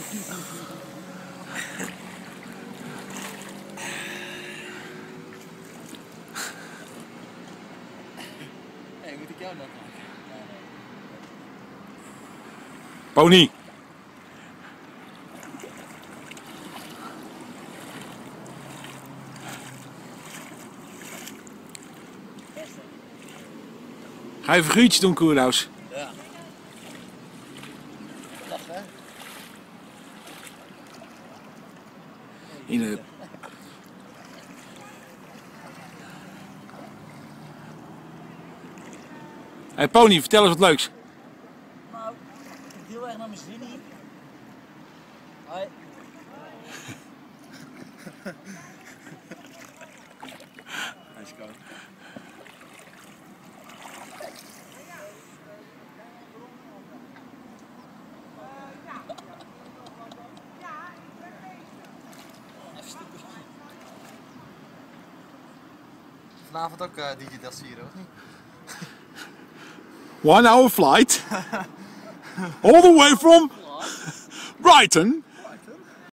Nee, moet ik jou nog maken? Pony. Ga je een figuurtje doen, Koerhuis? Ja. Lach, hè? In de... Hey Pony, vertel eens wat leuks. Nou, ik heb heel erg naar mijn zin hier. Hoi. Hij is koud. Vanavond ook Digital Zero, of niet? 1 hour flight. All the way from Brighton